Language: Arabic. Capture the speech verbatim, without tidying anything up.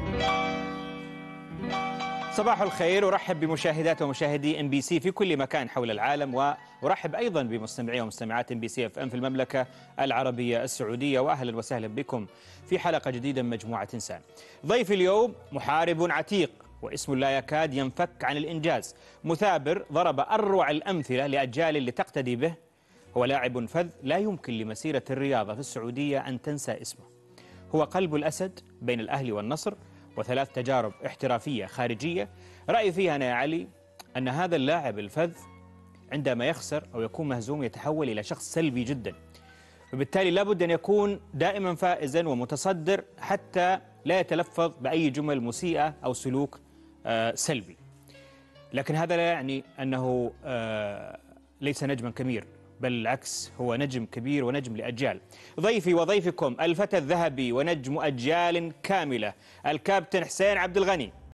صباح الخير، أرحب بمشاهدات ومشاهدي ام بي سي في كل مكان حول العالم، وأرحب أيضا بمستمعي ومستمعات ام بي سي اف ام في المملكة العربية السعودية، وأهلا وسهلا بكم في حلقة جديدة من مجموعة إنسان. ضيفي اليوم محارب عتيق واسم لا يكاد ينفك عن الإنجاز، مثابر ضرب أروع الأمثلة لأجيال لتقتدي به. هو لاعب فذ لا يمكن لمسيرة الرياضة في السعودية أن تنسى اسمه. هو قلب الأسد بين الأهلي والنصر، وثلاث تجارب احترافية خارجية. رأيي فيها أنا يا علي أن هذا اللاعب الفذ عندما يخسر أو يكون مهزوم يتحول إلى شخص سلبي جدا، وبالتالي لابد أن يكون دائما فائزا ومتصدر حتى لا يتلفظ بأي جمل مسيئة أو سلوك آه سلبي. لكن هذا لا يعني أنه آه ليس نجما كبير، بل العكس، هو نجم كبير ونجم لأجيال. ضيفي وضيفكم الفتى الذهبي ونجم أجيال كاملة، الكابتن حسين عبد الغني.